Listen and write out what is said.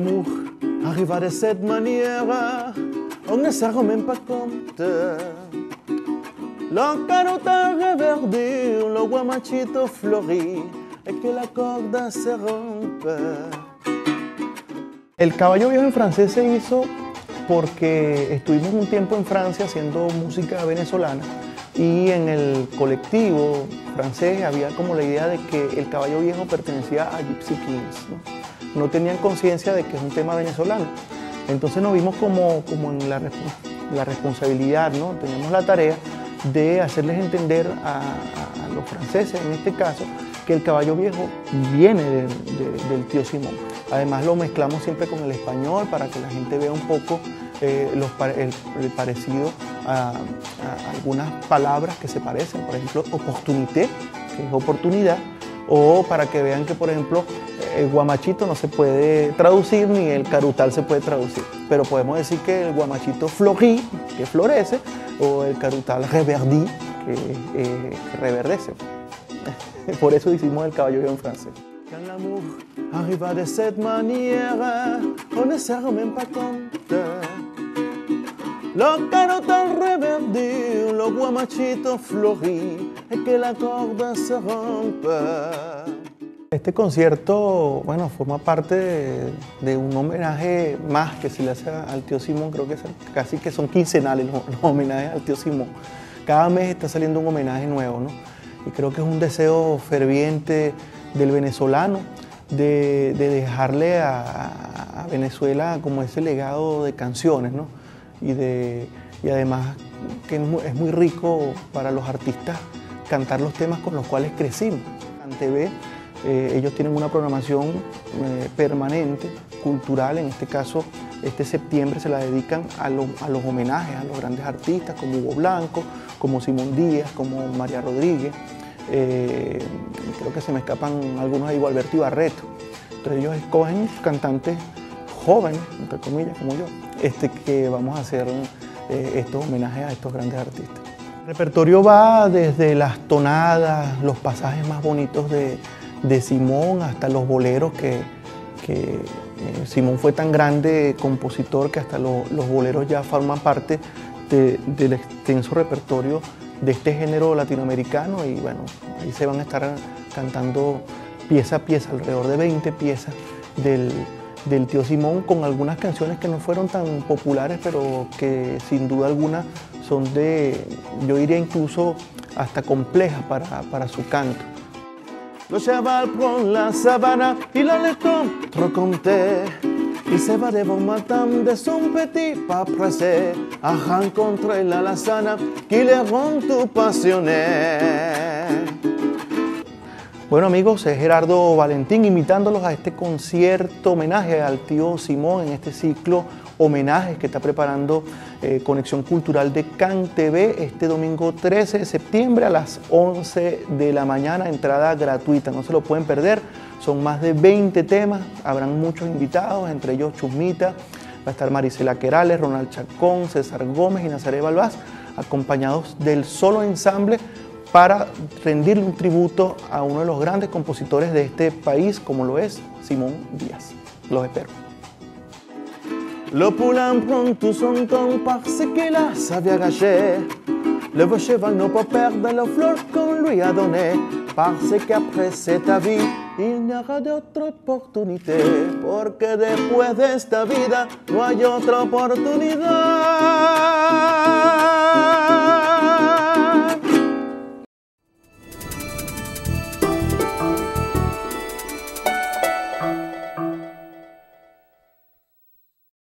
l'amour arriva de cette manière, on ne s'en rend même pas compte. La carota reverdit, le guamachito fleurit, et que la corda se rompe. El caballo viejo en francés se hizo porque estuvimos un tiempo en Francia haciendo música venezolana y en el colectivo francés había como la idea de que el caballo viejo pertenecía a Gypsy Kings, no tenían conciencia de que es un tema venezolano. Entonces nos vimos como en la responsabilidad, ¿no? Teníamos la tarea de hacerles entender a los franceses, en este caso, que el caballo viejo viene del tío Simón. Además lo mezclamos siempre con el español para que la gente vea un poco el parecido a algunas palabras que se parecen, por ejemplo, opportunité, que es oportunidad, o para que vean que, por ejemplo, el guamachito no se puede traducir ni el carutal se puede traducir, pero podemos decir que el guamachito fleurit, que florece, o el carutal reverdit, que reverdece. Por eso hicimos el caballo viejo en francés. Quand l'amour arriva de cette manière, on ne se rend même pas compte. Le carotal reverdit, le guamachito fleurit, et que la corde se rompe. Este concierto, bueno, forma parte de un homenaje más que se le hace al tío Simón. Creo que casi que son quincenales los homenajes al tío Simón. Cada mes está saliendo un homenaje nuevo, ¿no? Y creo que es un deseo ferviente del venezolano de dejarle a Venezuela como ese legado de canciones, ¿no? Y además que es muy rico para los artistas cantar los temas con los cuales crecimos. CanTV, ellos tienen una programación permanente, cultural. En este caso, este septiembre se la dedican a los homenajes a los grandes artistas como Hugo Blanco, como Simón Díaz, como María Rodríguez. Creo que se me escapan algunos ahí, Gualberto Ibarreto. Entonces ellos escogen cantantes jóvenes, entre comillas, como yo, que vamos a hacer estos homenajes a estos grandes artistas. El repertorio va desde las tonadas, los pasajes más bonitos de Simón, hasta los boleros que Simón fue tan grande compositor que hasta los boleros ya forman parte del extenso repertorio de este género latinoamericano. Y bueno, ahí se van a estar cantando pieza a pieza, alrededor de 20 piezas del tío Simón, con algunas canciones que no fueron tan populares, pero que sin duda alguna son yo diría incluso hasta complejas para su canto. Le cheval prend la savane, il a le temps trop compté. Il se va devant madame de son petit pas pressé à rencontrer la lasana qui le rend tout passionné. Bueno amigos, es Gerardo Valentín invitándolos a este concierto homenaje al tío Simón en este ciclo homenajes que está preparando Conexión Cultural de CanTV este domingo 13 de septiembre a las 11 de la mañana, entrada gratuita, no se lo pueden perder. Son más de 20 temas, habrán muchos invitados, entre ellos Chusmita, va a estar Marisela Querales, Ronald Chacón, César Gómez y Nazaré Balbás, acompañados del solo ensamble para rendirle un tributo a uno de los grandes compositores de este país, como lo es Simón Díaz. Los espero. Le poulain prend tout son temps parce qu'il a sa vie gâchée. Le beau cheval ne peut perdre la fleur qu'on lui a donnée, parce qu'après cette vie, il n'y aura d'autre opportunité, porque después de esta vida no hay otra oportunidad.